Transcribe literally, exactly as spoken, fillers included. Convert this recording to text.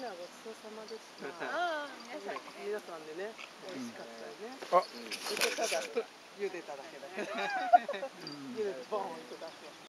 はごちそうさまでした。 ああ、皆さん皆さんでね、美味しかったよね。 あ、 それとただ茹でただけだけど。茹でてボーンと出すわ。